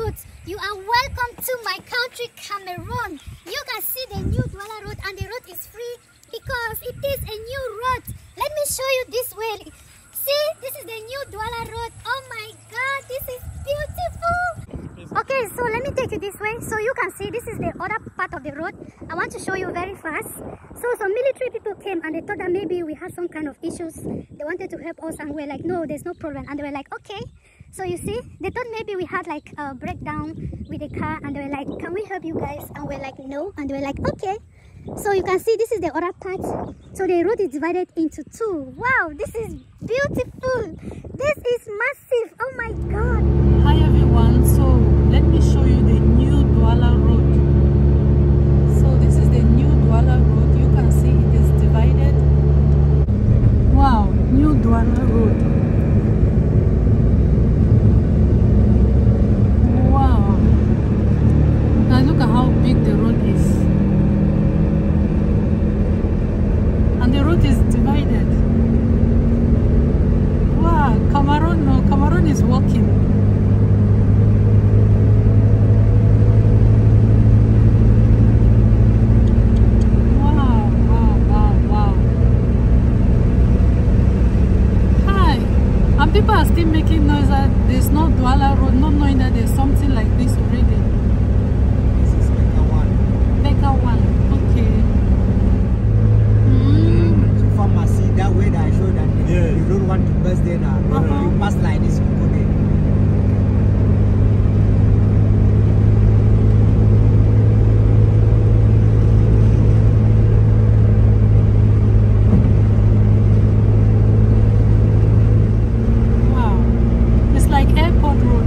youth, you are welcome to my country, Cameroon. You can see the new Douala Road, and the road is free because it is a new road. Let me show you this way. See, this is the new Douala Road. Oh my God, this is beautiful. Okay, so let me take you this way so you can see this is the other part of the road. I want to show you very fast. So some military people came and they thought that maybe we had some kind of issues. They wanted to help us and we're like, no, there's no problem. And they were like, okay. So you see, they thought maybe we had like a breakdown with the car and they were like, can we help you guys? And we're like, no. And they were like, okay. So you can see this is the other part. So the road is divided into two. Wow, this is beautiful. This is massive. Oh my God. Hi everyone. So let me show you the new Douala Road. So this is the new Douala Road. You can see it is divided. Wow, new Douala Road. Wow. Now look at how big the road is. And the road is divided. Wow, Cameroon is walking. Wow, wow, wow, wow. Hi. And people are still making noise that there's no Douala Road, not knowing that there's something like this already. This is Becca 1. Becca 1. Pharmacy, that way that I showed that you don't want to bust there now. You pass like this, you go there. Wow. It's like airport road.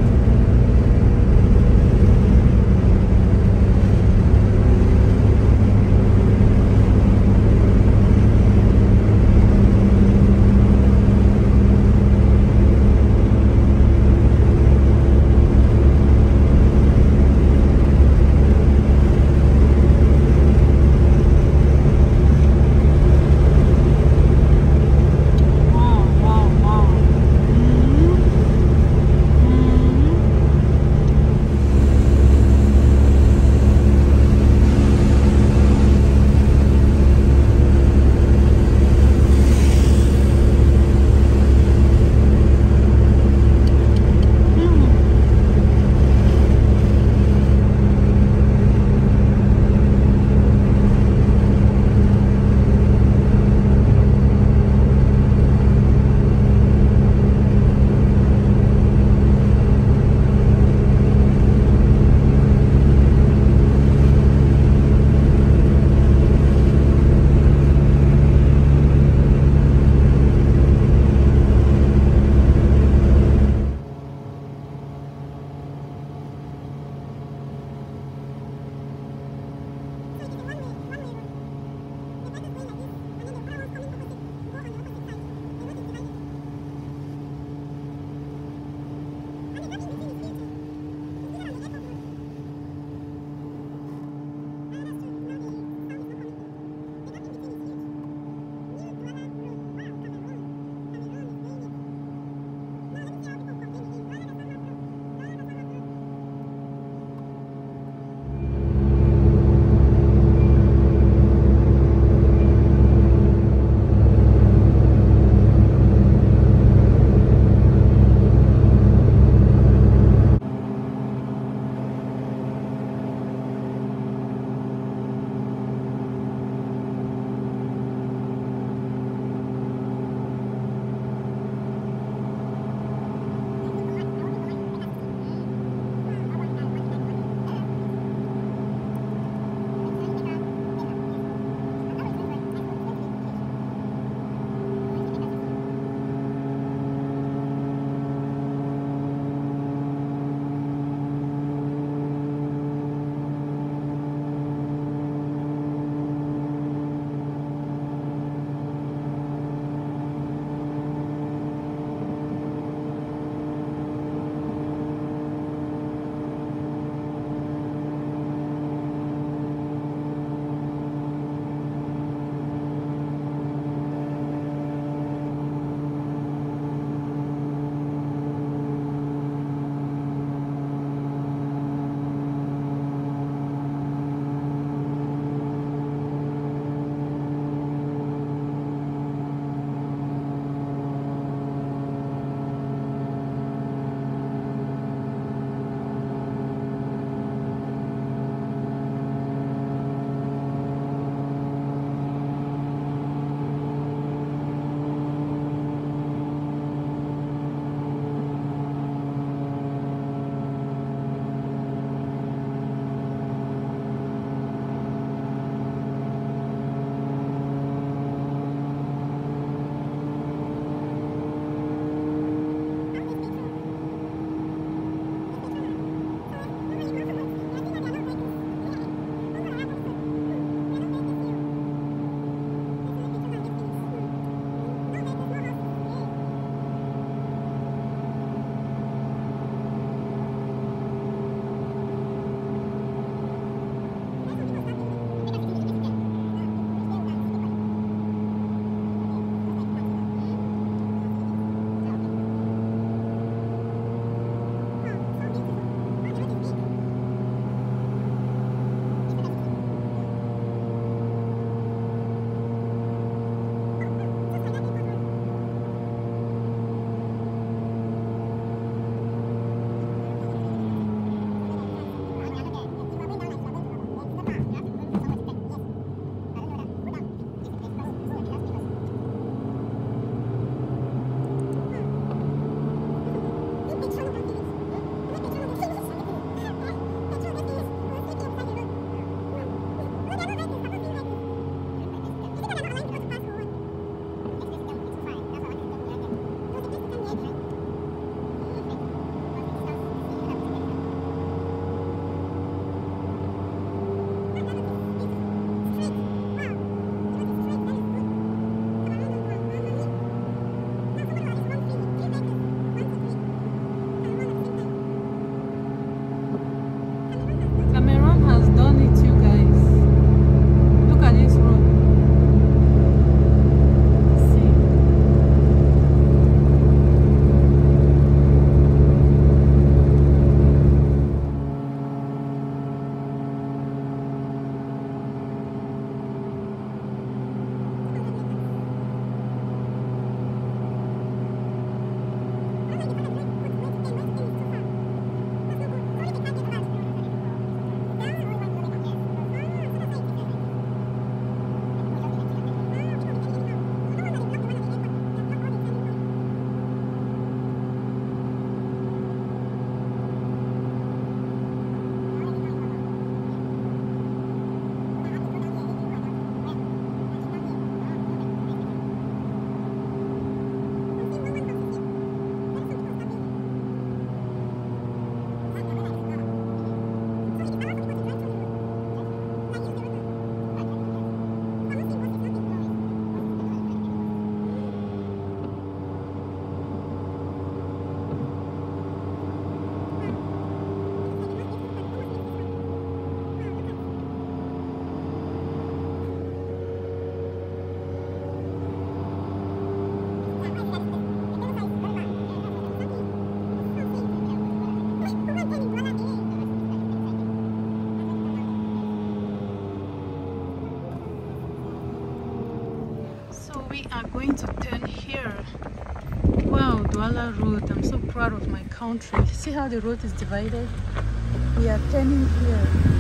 We are going to turn here. Wow, Douala Road. I'm so proud of my country. See how the road is divided? We are turning here.